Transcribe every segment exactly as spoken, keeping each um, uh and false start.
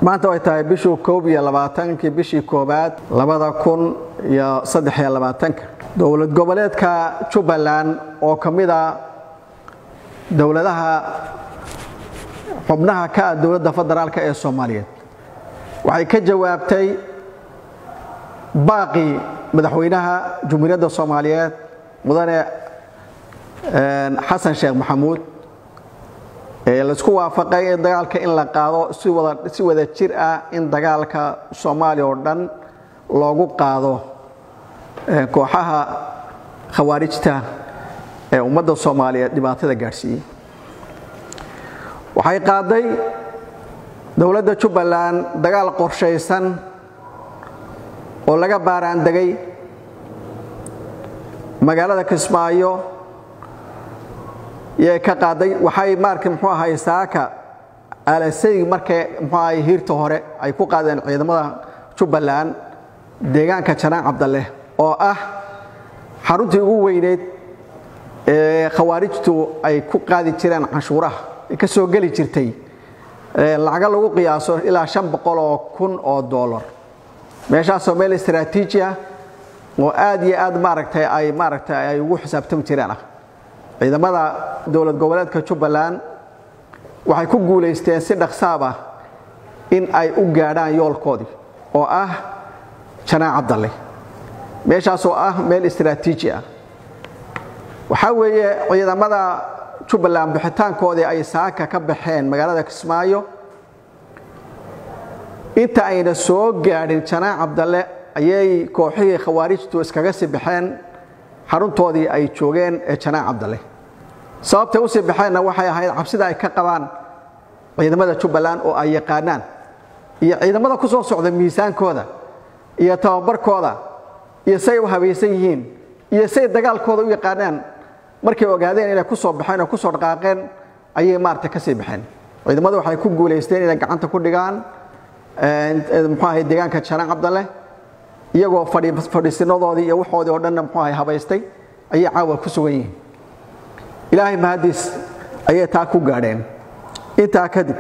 maanta way tahay bishii koob iyo labaatan-kii bishii koobaad labada kun iyo saddex iyo labaatan dowlad goboleedka Jubbaland oo kamida dowladaha xubnaha ka dowladda federaalka ee Soomaaliyeed waxay ka jawaabtay baaqi madaxweynaha Jamhuuriyadda Soomaaliyeed mudane Xasan Sheekh Maxamuud ee la isku waafaqay in dagaalka in la qaado si wada si wada jir ah in dagaalka Soomaaliya oo dhan loogu qaado kooxaha khawaarijta ee ummadda Soomaaliyeed dhibaatada gaarsiiyay waxay qaaday dowladda Jubbaland dagaal qorsheysan oo laga baaraan dagay magaalada Kismaayo ee ka qaaday waxay markii muxuu ahay saaka alasay markay muxuu ahay hirta hore ay ku qaadeen ciidamada Jubbaland deegaanka Janaac Cabdalle oo ah xaruntii ugu weyneed ee khawaarijtu ay ku qaadi jireen cashuuraha ka soo gali jirtay lacag lagu qiyaaso ilaa shan boqol oo kun oo dollar meeshaas oo meel istiraatiiji ah oo aad iyo aad maaragtay ay maaragtay ay ugu xisaabtami jireen ciidamada dowlad goboleedka Jubbaland waxay ku guuleysteen si dhaqsaab ah in ay u gaadhaan yoolkoodii oo ah Janaac Cabdalle meeshaas oo ah meel istiraatiiji ah waxa weeye ciidamada Jubbaland bixitaankoodii ay saaka ka baxeen magaalada Kismaayo inta ayna soo gaadhin Janaac Cabdalle ayay kooxihii khawaarijtu iskaga sii baxeen xaruntoodii ay joogeen ee Janaac Cabdalle sababta u sii baxayna waxay ahayd cabsida ay ka qabaan ciidamada Jubbaland oo ay yaqaanaan iyo ciidamada ku soo socda miisaankooda iyo tababarkooda iyo say u habaysan yihiin iyo say dagaalkooda u yaqaanaan markay ogaadeen inay ku soo baxeen oo ku soo dhaqaaqeen ayay maarta ka sii baxeen ciidamadu waxay ku guuleysteen inay gacanta ku dhigaan ee muxuu ahay deegaanka Janaac Cabdalle iyagoo fadhiisanadoodii iyo waxoodii oo dhan muxuu ahay habaystay ayay caawa ku sugan yihiin ilaahay mahadis ayay taa ku gaadheen inta kadib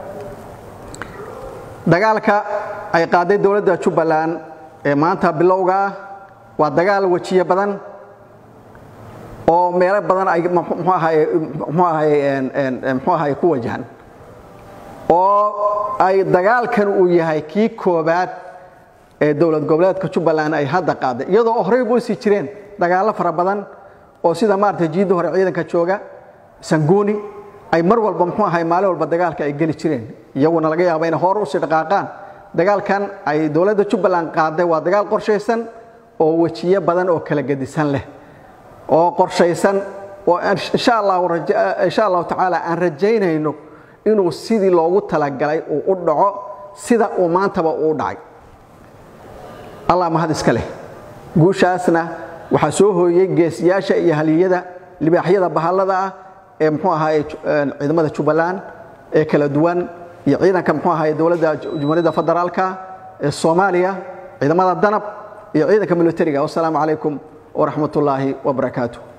dagaalka ay qaaday dowladda Jubbaland ee maanta bilowga waa dagaal wajiye badan oo meelo badan ay muxuu ahay muxuu ahay een muxuu ahay ku wajahan oo ay dagaalkan uu yahay kii koobaad ee dowlad goboleedka Jubbaland ay hadda qaaday iyadoo horey buu sii jireen dagaalo fara badan oo sida maartay jiido hore ciidanka jooga Sangooni ay mar walba muxuu ahay maalin walba dagaalka ay gali jireen iyaguna laga yaabo in hor u sii dhaqaaqaan dagaalkan ay dowladda Jubbaland qaaday waa dagaal qorsheysan oo wajiye badan oo kala gadisan leh oo qorsheysan oo insha Allah insha Allah ta'ala aan rajaynayno inuu sidii loogu talagalay uu u dhaco sida uu maantaba u dhacay Allah ma hadis kale guushaasna waxa soo hooyay geesiyaasha iyo haliyada libaaxyada bahallada ah ee muxuu ahay ciidamada Jubbaland ee kala duwan iyo ciidanka muxuu ahay dowladda Jamhuuriyadda Federaalka ee Soomaaliya ciidamada danab iyo ciidanka militariga. Wassalaamu calaykum wa rahmatullaahi wa barakaatuh.